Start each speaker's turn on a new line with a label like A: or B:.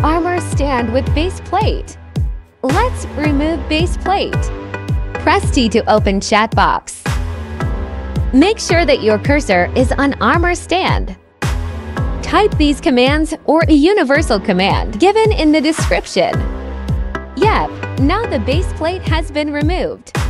A: Armour Stand with BasePlate. Let's remove BasePlate. Press T to open chat box. Make sure that your cursor is on Armour Stand. Type these commands or a universal command given in the description. Yep, now the BasePlate has been removed.